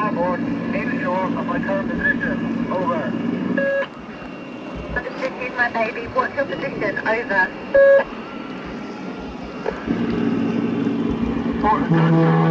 starboard, inshore of my current position. Over. Understood, here's my baby. What's your position? Over. Port